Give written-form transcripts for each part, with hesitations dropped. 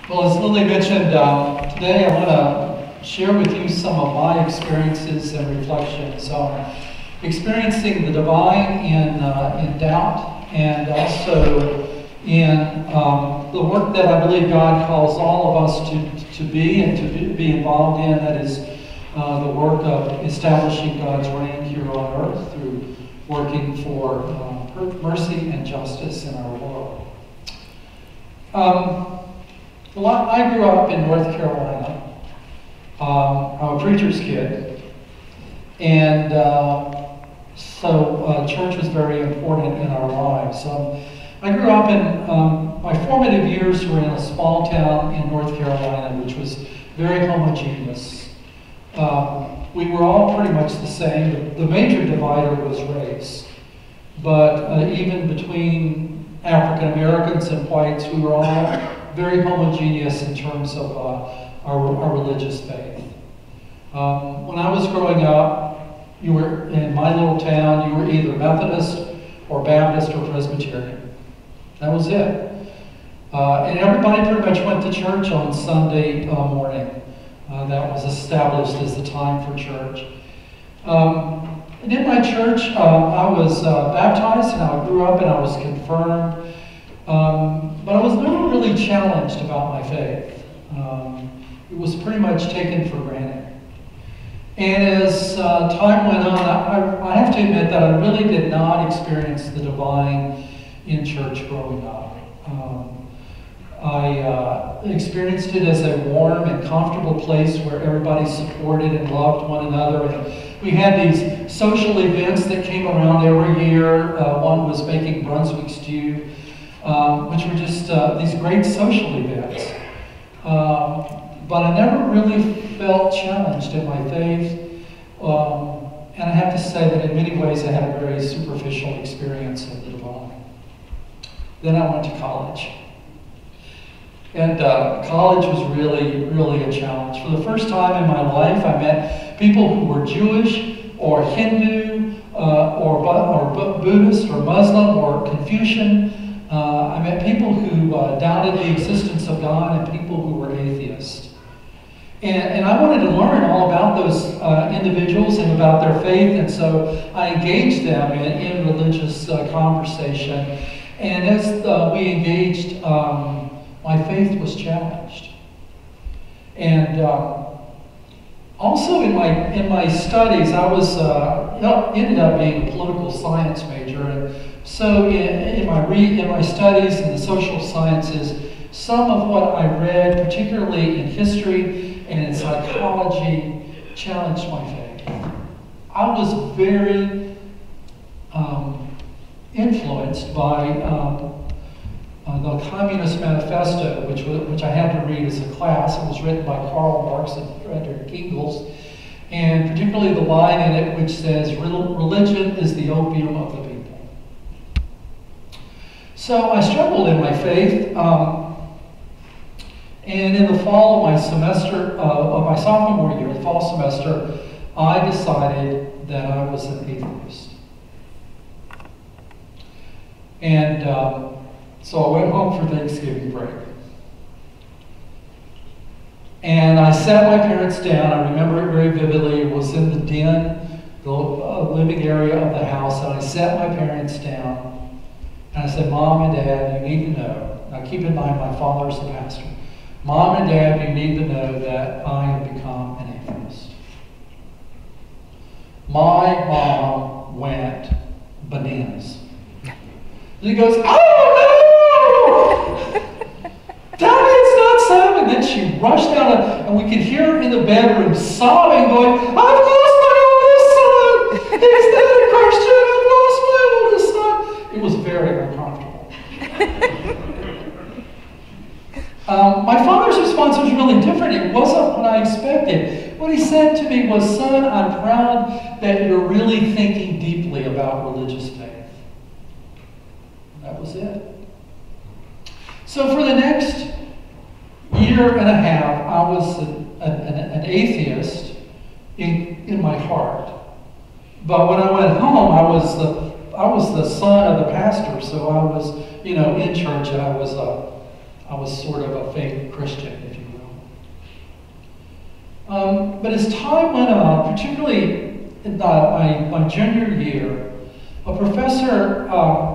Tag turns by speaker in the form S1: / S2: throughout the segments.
S1: Well, as Lily mentioned, today I want to share with you some of my experiences and reflections on experiencing the divine in doubt, and also in the work that I believe God calls all of us to be and to be involved in, that is the work of establishing God's reign here on earth through working for mercy and justice in our world. I grew up in North Carolina. I'm a preacher's kid, and so church was very important in our lives. I grew up in, my formative years were in a small town in North Carolina, which was very homogeneous. We were all pretty much the same. The major divider was race, but even between African Americans and whites, we were all very homogeneous in terms of our religious faith. When I was growing up, you were in my little town, you were either Methodist or Baptist or Presbyterian. That was it. And everybody pretty much went to church on Sunday morning. That was established as the time for church. And in my church, I was baptized, and I grew up and I was confirmed. But I was never really challenged about my faith. It was pretty much taken for granted. And as time went on, I have to admit that I really did not experience the divine in church growing up. I experienced it as a warm and comfortable place where everybody supported and loved one another. And we had these social events that came around every year. One was making Brunswick stew, which were just these great social events. But I never really felt challenged in my faith. And I have to say that in many ways I had a very superficial experience of the divine. Then I went to college. And college was really, really a challenge. For the first time in my life, I met people who were Jewish or Hindu or Buddhist or Muslim or Confucian. I met people who doubted the existence of God and people who were atheists. And I wanted to learn all about those individuals and about their faith, and so I engaged them in religious conversation. And as we engaged, my faith was challenged. And also in my studies, I was ended up being a political science major. And so in my studies in the social sciences, some of what I read, particularly in history and in psychology, challenged my faith. I was very influenced by the Communist Manifesto, which I had to read as a class. It was written by Karl Marx and Friedrich Engels, and particularly the line in it which says, "Religion is the opium of the people." So I struggled in my faith, and in the fall of my semester, of my sophomore year, the fall semester, I decided that I was an atheist. And so I went home for Thanksgiving break. And I sat my parents down. I remember it very vividly. It was in the den, the living area of the house. And I sat my parents down. And I said, "Mom and Dad, you need to know." Now keep in mind, my father's a pastor. "Mom and Dad, you need to know that I have become an atheist." My mom went bananas. She goes, "Oh no! Daddy, it's not so." And then she rushed out, and we could hear her in the bedroom sobbing, going, "I've lost my oldest son! He's not a Christian! I've lost my oldest son!" It was very uncomfortable. My father's response was really different. It wasn't what I expected. What he said to me was, "Son, I'm proud that you're really thinking deeply about religious faith." That was it. So for the next year and a half, I was an atheist in my heart. But when I went home, I was the son of the pastor, so I was, in church, and I I was sort of a fake Christian, if you will. But as time went on, particularly in my junior year, a professor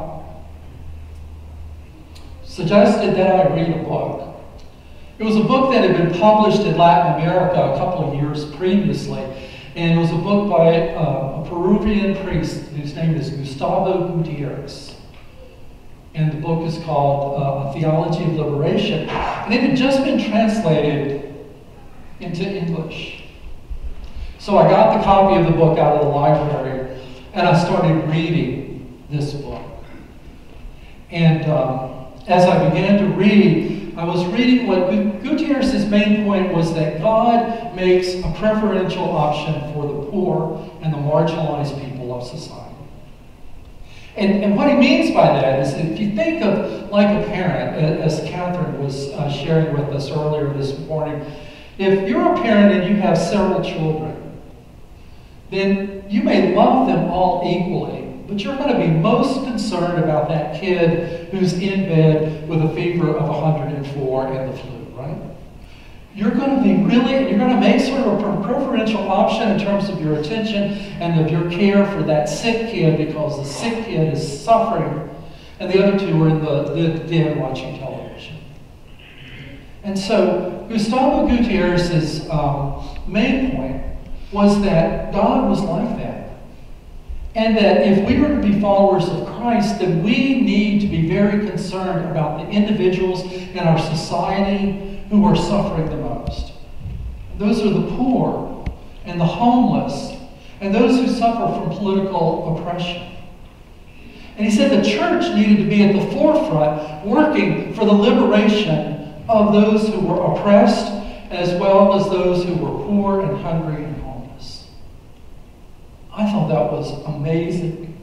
S1: suggested that I read a book. It was a book that had been published in Latin America a couple of years previously, and it was a book by a Peruvian priest whose name is Gustavo Gutierrez. And the book is called A Theology of Liberation. And it had just been translated into English. So I got the copy of the book out of the library, and I started reading this book. And as I began to read, I was reading what Gutierrez's main point was that God makes a preferential option for the poor and the marginalized people of society. And what he means by that is if you think of like a parent, as Catherine was sharing with us earlier this morning, if you're a parent and you have several children, then you may love them all equally, but you're going to be most concerned about that kid who's in bed with a fever of 104 and the flu, right? You're going to be you're going to make sort of a preferential option in terms of your attention and of your care for that sick kid because the sick kid is suffering and the other two are in the den watching television. And so Gustavo Gutierrez's main point was that God was like that. And that if we were to be followers of Christ, then we need to be very concerned about the individuals in our society who are suffering the most. Those are the poor and the homeless and those who suffer from political oppression. And he said the church needed to be at the forefront working for the liberation of those who were oppressed as well as those who were poor and hungry and homeless. I thought that was amazing.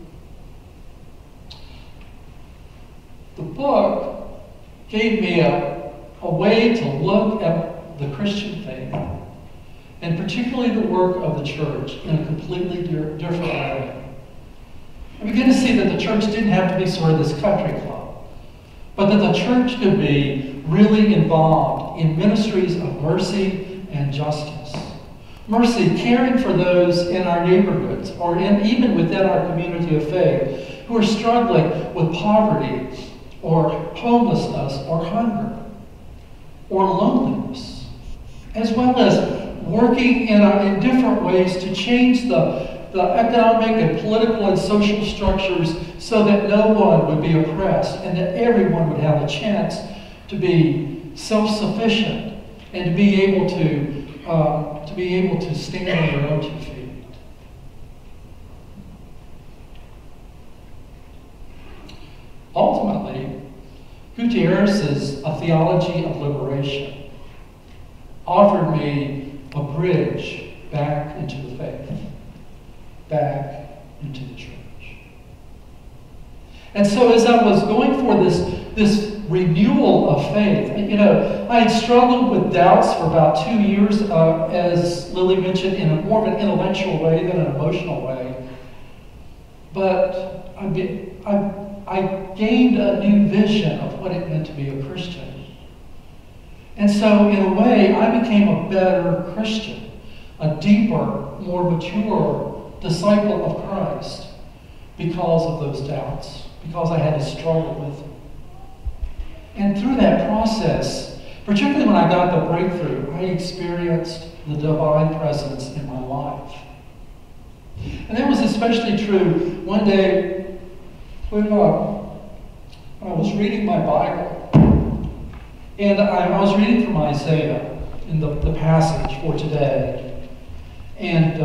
S1: The book gave me a way to look at the Christian faith, and particularly the work of the church, in a completely different way. I began to see that the church didn't have to be sort of this country club, but that the church could be really involved in ministries of mercy and justice. Mercy, caring for those in our neighborhoods, or even within our community of faith, who are struggling with poverty, or homelessness, or hunger, or loneliness, as well as working in different ways to change the economic and political and social structures so that no one would be oppressed and that everyone would have a chance to be self-sufficient and to be able to stand on their own 2 feet. Ultimately, Gutierrez's A Theology of Liberation offered me a bridge back into the faith, back into the church. And so as I was going for this renewal of faith, I had struggled with doubts for about 2 years, as Lily mentioned, in a more of an intellectual way than an emotional way. But I gained a new vision of what it meant to be a Christian. And so, in a way, I became a better Christian, a deeper, more mature disciple of Christ because of those doubts, because I had to struggle with them. And through that process, particularly when I got the breakthrough, I experienced the divine presence in my life. And that was especially true one day when I was reading my Bible. And I was reading from Isaiah in the passage for today. And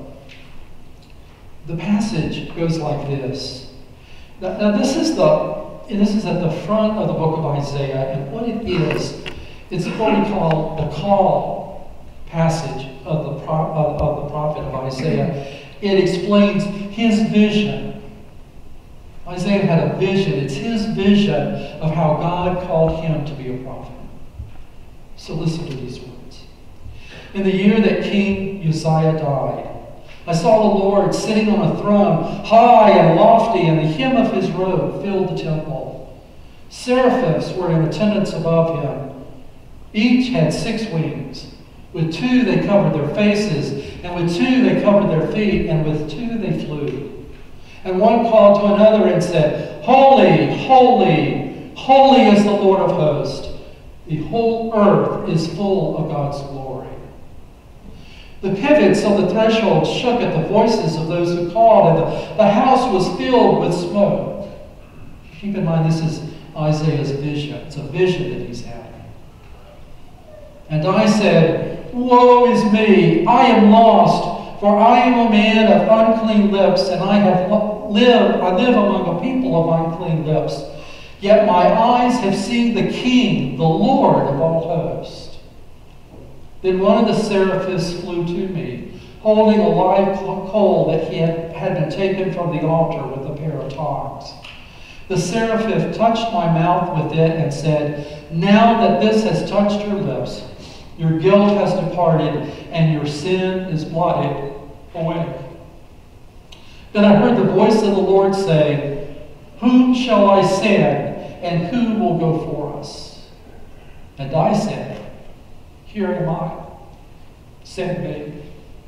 S1: the passage goes like this. Now this is at the front of the book of Isaiah, and what it is, it's what we call the call passage of the prophet of Isaiah. It explains his vision. Isaiah had a vision. It's his vision of how God called him to be a prophet. So listen to these words. In the year that King Uzziah died, I saw the Lord sitting on a throne, high and lofty, and the hem of his robe filled the temple. Seraphims were in attendance above him. Each had 6 wings. With 2 they covered their faces, and with 2 they covered their feet, and with 2 they flew. And one called to another and said, Holy, holy, holy is the Lord of hosts. The whole earth is full of God's glory. The pivots of the threshold shook at the voices of those who called, and the house was filled with smoke. Keep in mind, this is Isaiah's vision. It's a vision that he's having. And I said, Woe is me! I am lost, for I am a man of unclean lips, and I live among a people of unclean lips. Yet my eyes have seen the King, the Lord of all hosts. Then one of the seraphims flew to me, holding a live coal that he had been taken from the altar with a pair of tongs. The seraphim touched my mouth with it and said, Now that this has touched your lips, your guilt has departed, and your sin is blotted away. Then I heard the voice of the Lord say, Whom shall I send, and who will go for us? And I said, Here am I, send me.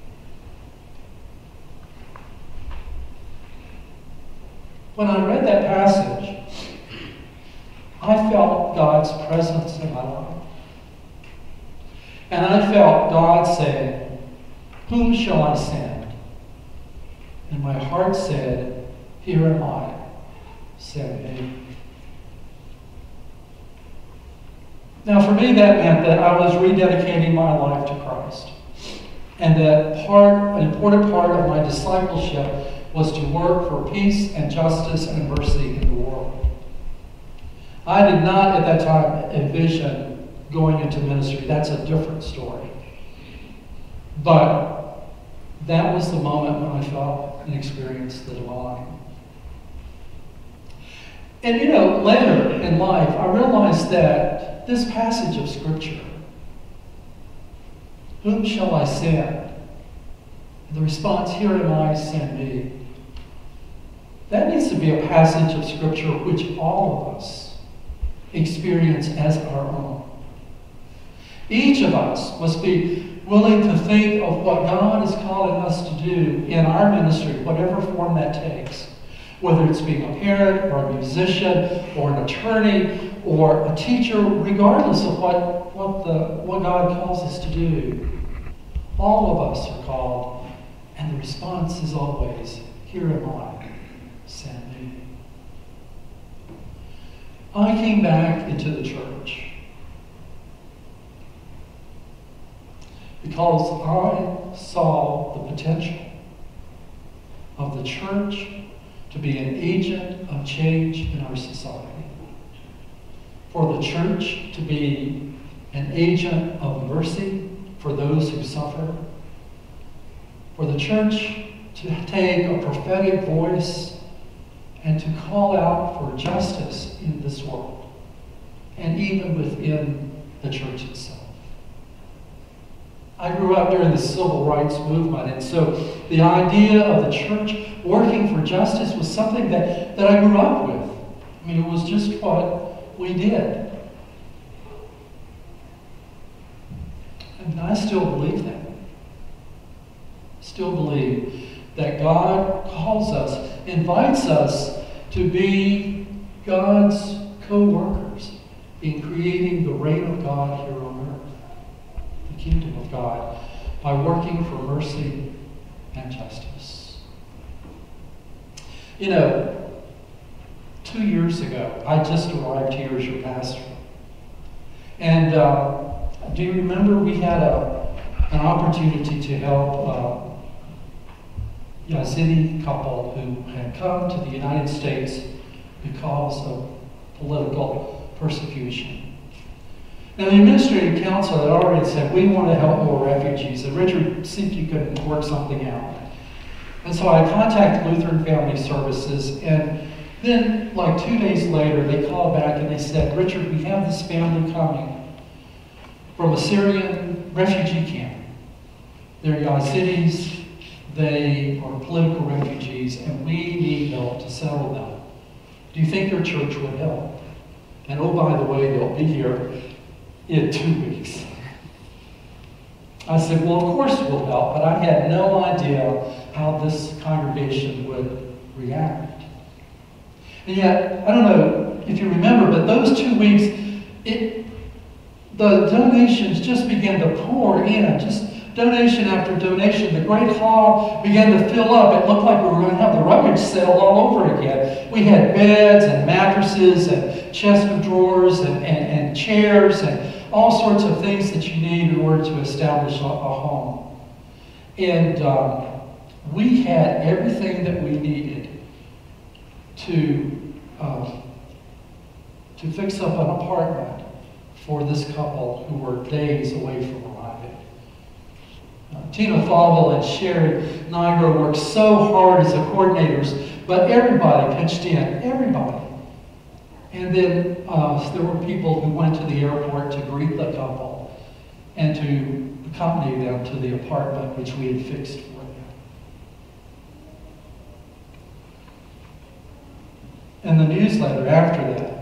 S1: When I read that passage, I felt God's presence in my life. And I felt God saying, Whom shall I send? And my heart said, Here am I, send me. Now for me that meant that I was rededicating my life to Christ. And that an important part of my discipleship was to work for peace and justice and mercy in the world. I did not at that time envision going into ministry. That's a different story. But that was the moment when I felt and experienced the divine. And later in life, I realized that this passage of Scripture, Whom shall I send? And the response, Here am I, send me. That needs to be a passage of Scripture which all of us experience as our own. Each of us must be willing to think of what God is calling us to do in our ministry, whatever form that takes. Whether it's being a parent or a musician or an attorney or a teacher, regardless of what God calls us to do. All of us are called, and the response is always, Here am I, send me. I came back into the church because I saw the potential of the church to be an agent of change in our society. For the church to be an agent of mercy for those who suffer. For the church to take a prophetic voice and to call out for justice in this world, and even within the church itself. I grew up during the civil rights movement, and so the idea of the church working for justice was something that I grew up with. I mean, it was just what we did. And I still believe that. Still believe that God calls us, invites us to be God's co-workers in creating the reign of God here on earth, the kingdom of God, by working for mercy and justice. 2 years ago, I just arrived here as your pastor. And do you remember we had an opportunity to help Yazidi couple who had come to the United States because of political persecution. Now, the administrative council had already said, we want to help more refugees, and Richard, see if you could work something out. And so I contacted Lutheran Family Services, and then, like 2 days later, they called back and they said, Richard, we have this family coming from a Syrian refugee camp. They're Yazidis. They are political refugees, and we need help to settle them. Do you think your church would help? And oh, by the way, they'll be here in 2 weeks. I said, well, of course we'll help, but I had no idea how this congregation would react. And yet, I don't know if you remember, but those 2 weeks, the donations just began to pour in, just donation after donation. The great hall began to fill up. It looked like we were going to have the rummage sale all over again. We had beds and mattresses and chest of drawers and chairs and all sorts of things that you need in order to establish a home. And we had everything that we needed to fix up an apartment for this couple who were days away from arriving. Tina Fauvel and Sherry Nigro worked so hard as the coordinators, but everybody pitched in, everybody. And then there were people who went to the airport to greet the couple and to accompany them to the apartment which we had fixed for them. In the newsletter after that,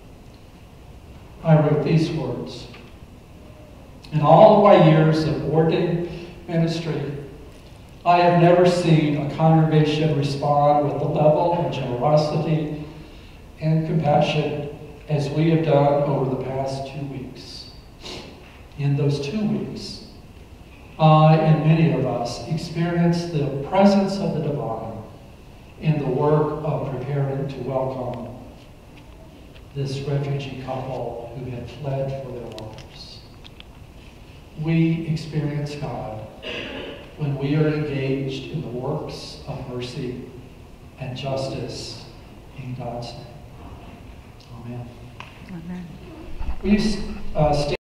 S1: I wrote these words. In all of my years of ordained ministry, I have never seen a congregation respond with the level of generosity and compassion as we have done over the past 2 weeks. In those 2 weeks, I and many of us experienced the presence of the divine in the work of preparing to welcome this refugee couple who had fled for their lives. We experience God when we are engaged in the works of mercy and justice in God's name. Amen.
S2: Amen.
S1: We stand